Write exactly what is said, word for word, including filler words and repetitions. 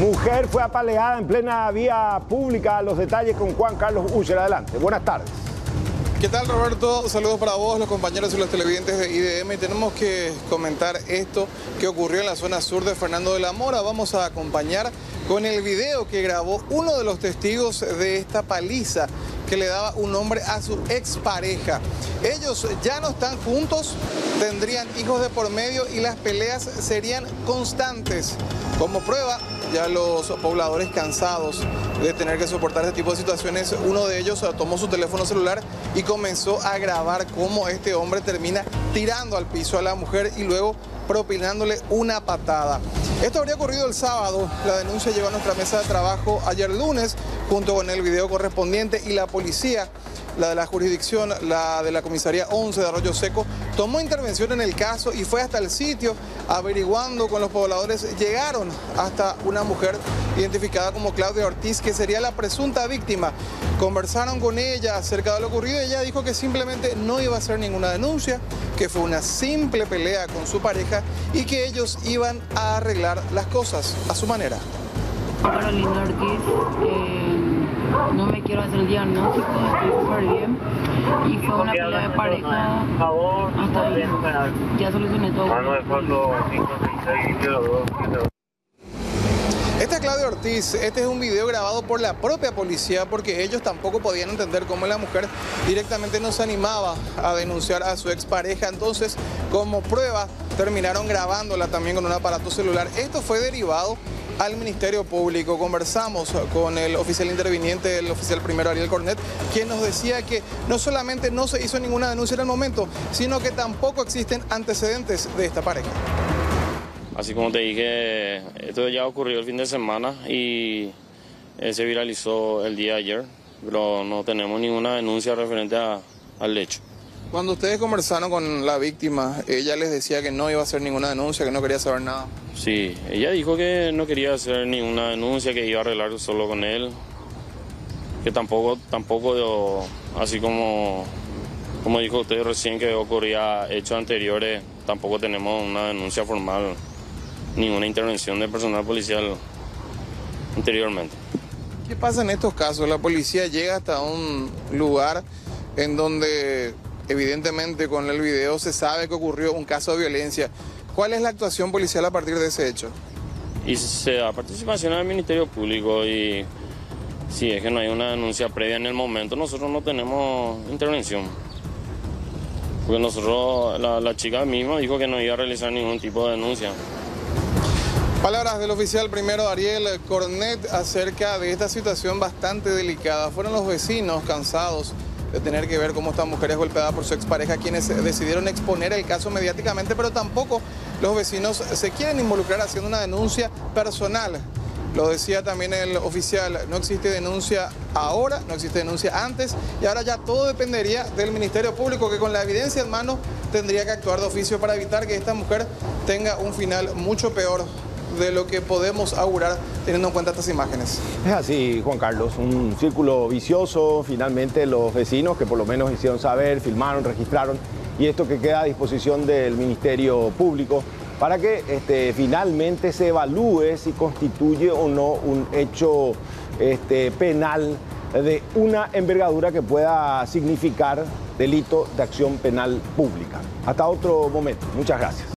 Mujer fue apaleada en plena vía pública. Los detalles con Juan Carlos Uller. Adelante. Buenas tardes. ¿Qué tal, Roberto? Saludos para vos, los compañeros y los televidentes de I D M. Y tenemos que comentar esto que ocurrió en la zona sur de Fernando de la Mora. Vamos a acompañar con el video que grabó uno de los testigos de esta paliza que le daba un hombre a su expareja. Ellos ya no están juntos, tendrían hijos de por medio y las peleas serían constantes. Como prueba, ya los pobladores cansados de tener que soportar este tipo de situaciones, uno de ellos tomó su teléfono celular y comenzó a grabar cómo este hombre termina tirando al piso a la mujer y luego propinándole una patada. Esto habría ocurrido el sábado. La denuncia llegó a nuestra mesa de trabajo ayer lunes, junto con el video correspondiente, y la policía, la de la jurisdicción, la de la comisaría once de Arroyo Seco, tomó intervención en el caso y fue hasta el sitio averiguando con los pobladores. Llegaron hasta una mujer identificada como Claudia Ortiz, que sería la presunta víctima. Conversaron con ella acerca de lo ocurrido y ella dijo que simplemente no iba a hacer ninguna denuncia, que fue una simple pelea con su pareja y que ellos iban a arreglar las cosas a su manera. Carolina Ortiz, eh, no me quiero hacer el diagnóstico, estoy súper bien. Y fue una pelea de pareja hasta ahí. Ya solucioné todo. Esta es Claudia Ortiz. Este es un video grabado por la propia policía porque ellos tampoco podían entender cómo la mujer directamente no se animaba a denunciar a su expareja. Entonces, como prueba, terminaron grabándola también con un aparato celular. Esto fue derivado al Ministerio Público. Conversamos con el oficial interviniente, el oficial primero Ariel Cornet, quien nos decía que no solamente no se hizo ninguna denuncia en el momento, sino que tampoco existen antecedentes de esta pareja. Así como te dije, esto ya ocurrió el fin de semana y eh, se viralizó el día de ayer, pero no tenemos ninguna denuncia referente a, al hecho. Cuando ustedes conversaron con la víctima, ella les decía que no iba a hacer ninguna denuncia, que no quería saber nada. Sí, ella dijo que no quería hacer ninguna denuncia, que iba a arreglar solo con él, que tampoco, tampoco así como, como dijo usted recién que ocurría hechos anteriores, tampoco tenemos una denuncia formal, ninguna intervención de personal policial anteriormente. ¿Qué pasa en estos casos? La policía llega hasta un lugar en donde evidentemente con el video se sabe que ocurrió un caso de violencia. ¿Cuál es la actuación policial a partir de ese hecho? Y se da participación al Ministerio Público y si es que no hay una denuncia previa en el momento, nosotros no tenemos intervención. Porque nosotros, la, la chica misma dijo que no iba a realizar ningún tipo de denuncia. Palabras del oficial primero Ariel Cornet acerca de esta situación bastante delicada. Fueron los vecinos cansados de tener que ver cómo esta mujer es golpeada por su expareja quienes decidieron exponer el caso mediáticamente, pero tampoco los vecinos se quieren involucrar haciendo una denuncia personal. Lo decía también el oficial, no existe denuncia ahora, no existe denuncia antes y ahora ya todo dependería del Ministerio Público, que con la evidencia en mano tendría que actuar de oficio para evitar que esta mujer tenga un final mucho peor de lo que podemos augurar teniendo en cuenta estas imágenes. Es así, Juan Carlos, un círculo vicioso. Finalmente los vecinos que por lo menos hicieron saber, filmaron, registraron, y esto que queda a disposición del Ministerio Público para que este, finalmente se evalúe si constituye o no un hecho este, penal de una envergadura que pueda significar delito de acción penal pública. Hasta otro momento. Muchas gracias.